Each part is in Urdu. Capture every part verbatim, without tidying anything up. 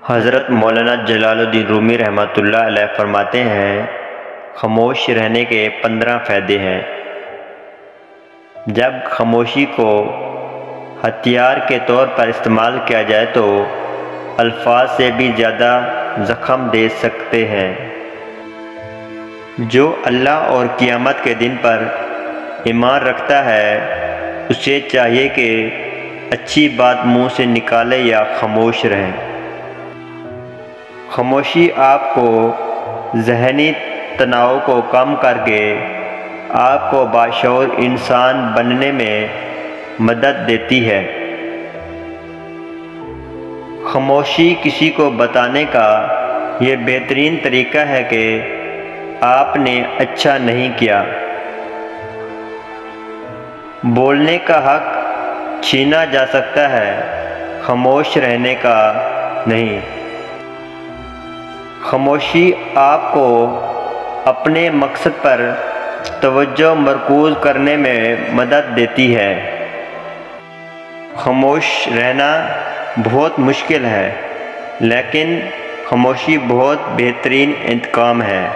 حضرت مولانا جلال الدین رومی رحمۃ اللہ علیہ فرماتے ہیں، خاموش رہنے کے پندرہ فائدے ہیں۔ جب خاموشی کو ہتھیار کے طور پر استعمال کیا جائے تو الفاظ سے بھی زیادہ زخم دے سکتے ہیں۔ جو اللہ اور قیامت کے دن پر ایمان رکھتا ہے اسے چاہیے کہ اچھی بات منہ سے نکالے یا خاموش رہے۔ خاموشی آپ کو ذہنی تناؤ کو کم کر کے آپ کو باشعور انسان بننے میں مدد دیتی ہے۔ خاموشی کسی کو بتانے کا یہ بہترین طریقہ ہے کہ آپ نے اچھا نہیں کیا۔ بولنے کا حق چھینا جا سکتا ہے، خاموش رہنے کا نہیں۔ خاموشی آپ کو اپنے مقصد پر توجہ مرکوز کرنے میں مدد دیتی ہے۔ خاموش رہنا بہت مشکل ہے، لیکن خاموشی بہت بہترین انتقام ہے۔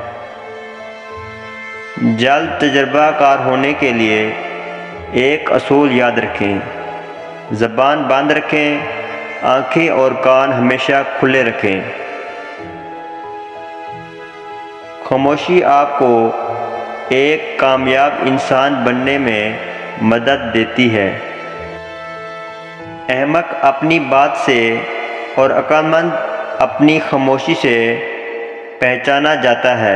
جلد تجربہ کار ہونے کے لیے ایک اصول یاد رکھیں: زبان بند رکھیں، آنکھیں اور کان ہمیشہ کھلے رکھیں۔ خاموشی آپ کو ایک کامیاب انسان بننے میں مدد دیتی ہے۔ احمق اپنی بات سے اور عقل مند اپنی خاموشی سے پہچانا جاتا ہے۔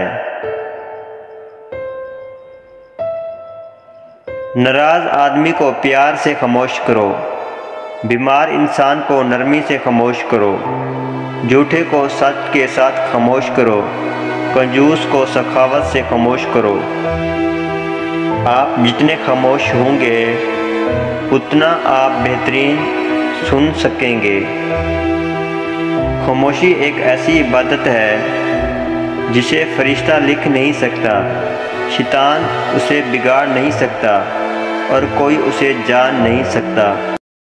ناراض آدمی کو پیار سے خاموش کرو، بیمار انسان کو نرمی سے خاموش کرو، جھوٹے کو سچ کے ساتھ خاموش کرو، کنجوس کو سخاوت سے خاموش کرو۔ آپ جتنے خاموش ہوں گے اتنا آپ بہترین سن سکیں گے۔ خاموشی ایک ایسی عبادت ہے جسے فرشتہ لکھ نہیں سکتا، شیطان اسے بگاڑ نہیں سکتا اور کوئی اسے جان نہیں سکتا۔